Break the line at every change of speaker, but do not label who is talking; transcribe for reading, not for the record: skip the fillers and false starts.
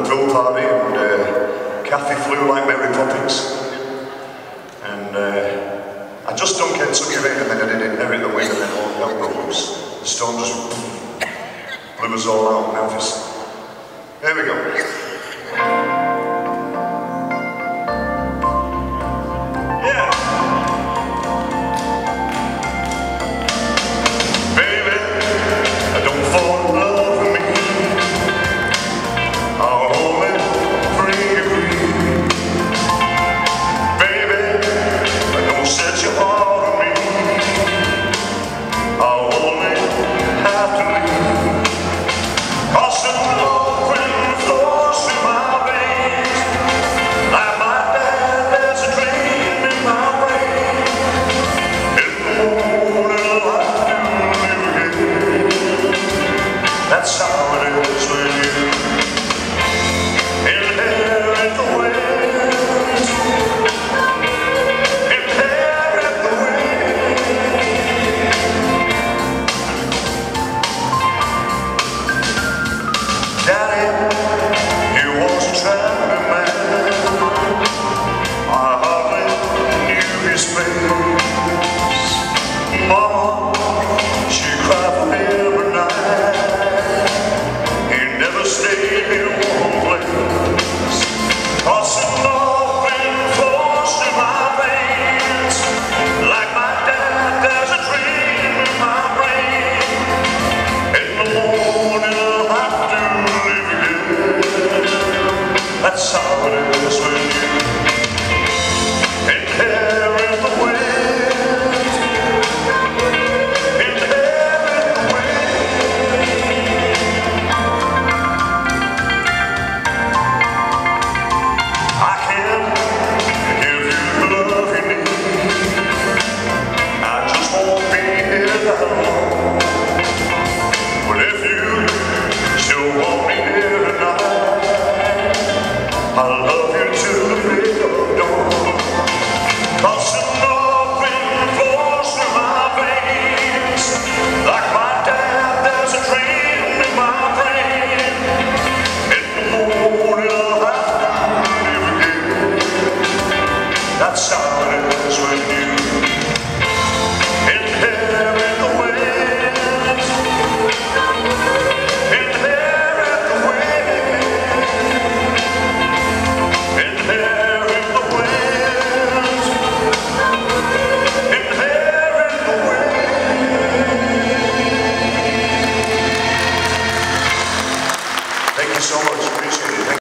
the pool party, and Kathy flew like Mary Poppins. And I just don't get took it in, and then I did inherit the wing, and then all hell broke loose. The storm just blew us all out in Memphis. Here we go. That's how it is when you inherit the wind, inherit the wind. Daddy, he was a traveling man. I hardly knew his face. Mama, she cried for me every night. Stayed in one place, tossing love and force in my veins. Like my dad, there's a dream in my brain. In the morning I'll have to live again. That's how it is when you inherit the wind. But if you still want me here tonight, I love you till the break of dawn. Tossing love and force in my veins. Like my dad, there's a dream in my brain. In the morning I'll have to live again. That's how it is when you inherit the wind, inherit the wind, inherit the wind, inherit the wind. Thank you so much, appreciate it.